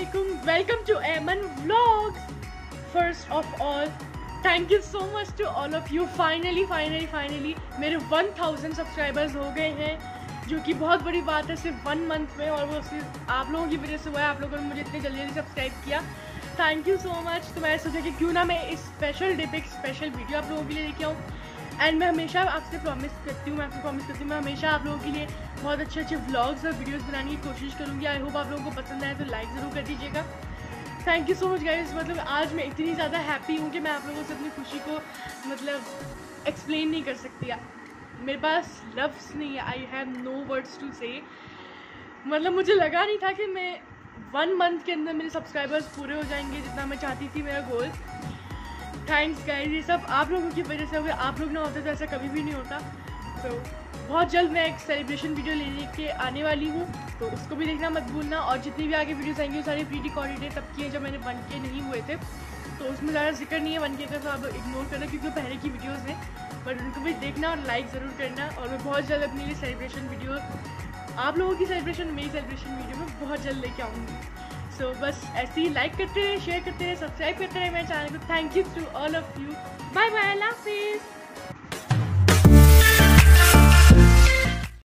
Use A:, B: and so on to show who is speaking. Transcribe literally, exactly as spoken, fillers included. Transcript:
A: Assalamualaikum. Welcome to Ayman Vlogs. First of all, thank you so much to all of you. Finally, finally, finally, मेरे one thousand subscribers हो गए हैं, जो कि बहुत बड़ी बात है सिर्फ वन मंथ में, और वो सिर्फ आप लोगों की वजह से हुआ है। आप लोगों ने मुझे इतनी जल्दी जल्दी सब्सक्राइब किया, थैंक यू सो मच। तो मैं सोचा कि क्यों ना मैं इस स्पेशल डे पे एक स्पेशल वीडियो आप लोगों के लिए लेके आऊँ। एंड मैं हमेशा आपसे प्रॉमिस करती हूँ मैं आपसे प्रॉमिस करती हूँ मैं हमेशा आप लोगों के लिए बहुत अच्छे अच्छे व्लॉग्स और वीडियोस बनाने की कोशिश करूँगी। आई होप आप लोगों को पसंद आए तो लाइक ज़रूर कर दीजिएगा। Thank you so much guys. मतलब आज मैं इतनी ज़्यादा हैप्पी हूँ कि मैं आप लोगों से अपनी खुशी को मतलब एक्सप्लेन नहीं कर सकती। मेरे पास लफ्ज़ नहीं है, I have no words to say. मतलब मुझे लगा नहीं था कि मैं वन मंथ के अंदर मेरे सब्सक्राइबर्स पूरे हो जाएंगे, जितना मैं चाहती थी मेरा गोल। थैंक्स गाइस, ये सब आप लोगों की वजह से हो गया। आप लोग ना होते तो ऐसा कभी भी नहीं होता। तो बहुत जल्द मैं एक सेलिब्रेशन वीडियो लेने के आने वाली हूँ, तो उसको भी देखना मत भूलना। और जितनी भी आगे वीडियोस आएंगी वो सारी प्री रिकॉर्डेड है, तब की है जब मैंने वन के नहीं हुए थे, तो उसमें ज़्यादा जिक्र नहीं है वन के का, तो आप इग्नोर करना क्योंकि वो पहले की वीडियोज़ हैं। बट उनको भी देखना और लाइक ज़रूर करना। और मैं बहुत जल्द अपने लिए सेलिब्रेशन वीडियो, आप लोगों की सेलिब्रेशन, मेरी सेलिब्रेशन वीडियो में बहुत जल्द लेके आऊँगी। सो so, बस ऐसे ही लाइक करते रहे, शेयर करते रहे, सब्सक्राइब करते रहे मेरे चैनल को। Thank you to all of you. Bye bye, अल्लाह हाफिज़।